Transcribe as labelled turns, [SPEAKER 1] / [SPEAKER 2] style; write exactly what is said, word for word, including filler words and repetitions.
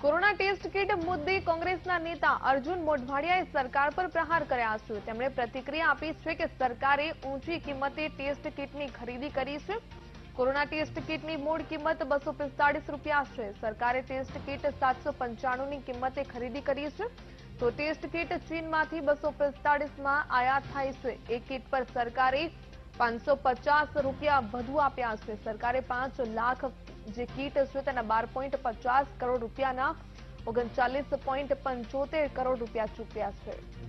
[SPEAKER 1] Corona test kit મુદ્દે કોંગ્રેસના નેતા અર્જુન મોઢવાડિયાએ સરકાર પર પ્રહાર કર્યા છે। તેમણે પ્રતિક્રિયા આપી છે કે સરકારે ઊંચી કિંમતે ટેસ્ટ કીટની ખરીદી કરી છે। કોરોના ટેસ્ટ કીટની મૂળ કિંમત બસો પિસ્તાળીસ રૂપિયા છે। સરકારે ટેસ્ટ કીટ સાતસો પંચાણું ની કિંમતે ખરીદી કરી છે। તો ટેસ્ટ કીટ ચીનમાંથી બસો પિસ્તાળીસ માં આયાત થાય છે। એક કીટ પર સરકારે પાંચસો પચાસ રૂપિયા વધુ આપ્યા છે। સરકારે પાંચ લાખ જે કીટ છે તેના બાર પોઈન્ટ પચાસ કરોડ રૂપિયાના ઓગણચાલીસ પોઈન્ટ પંચોતેર કરોડ રૂપિયા ચૂકવ્યા છે।